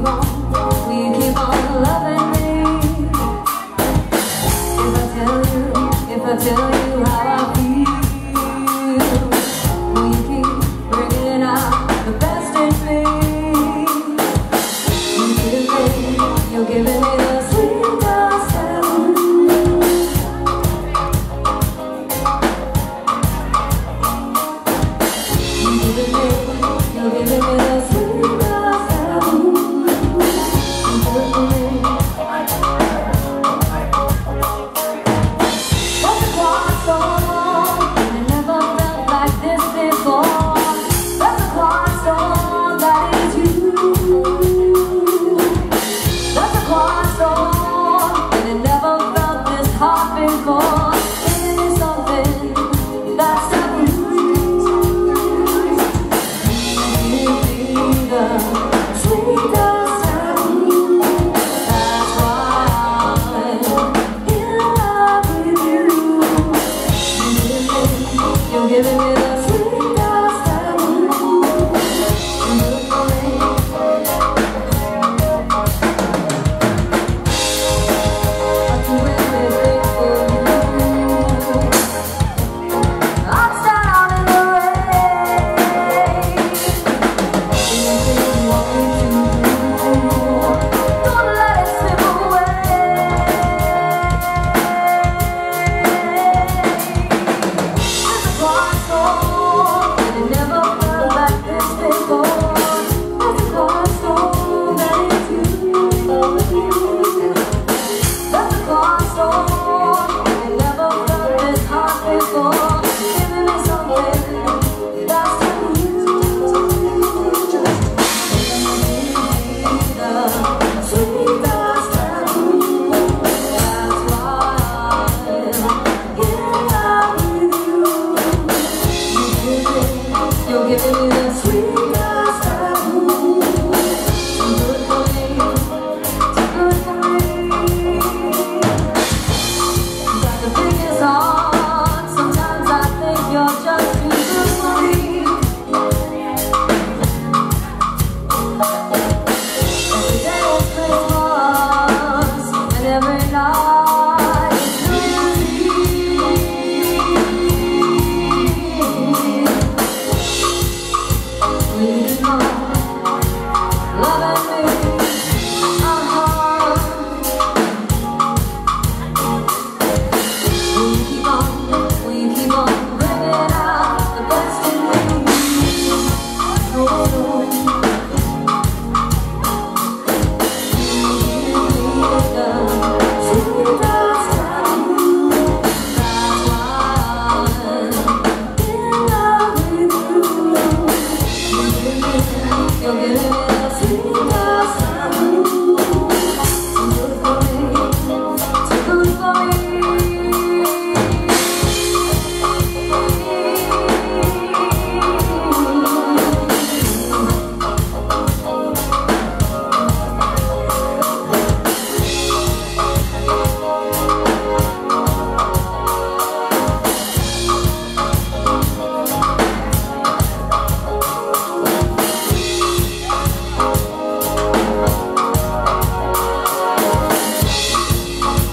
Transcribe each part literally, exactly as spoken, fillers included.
on, will you keep on loving me? If I tell you, if I tell you how I feel, will you keep bringing out the best in me? You give me, you're giving me the sweet sound. You giving me, you're giving me the sweet sound. You good for me. What's the clock song? And I never felt like this before. That's a clock song, that is you. That's a clock song, and it never felt this hot before. It is something that's taboo. You be the sweetest sound. That's why I'm in love with you. You're giving me the sweetest sound. Good for me. I do anything for you. I'll stand out in the rain. Anything you want me to do, don't let it slip away. It's a clock song, and it never felt like this before. It's a clock song, that is you. That's a clock song, and it never felt this hot before. Giving me something that's taboo. The sweetest sound. That's why I'm in love with you. You're giving me the sweetest sound. Good for me, good for me. Got the biggest heart. Sometimes I think you're just too good for me. Every day is Christmas, and every night is New Year's Eve. Will you keep on loving me? Uh-huh. Will you keep on, will you keep on bringing out the best in me? Oh, no. You give me the sweetest sound. That's why I'm in love with you. You're giving me, you're giving me the sweetest sound. So good for me, so good for me.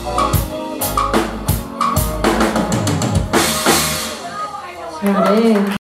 잘해.